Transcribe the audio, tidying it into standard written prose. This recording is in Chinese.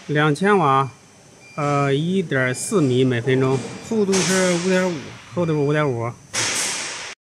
2000瓦，1.4米每分钟，速度是5.5，厚度是5.5。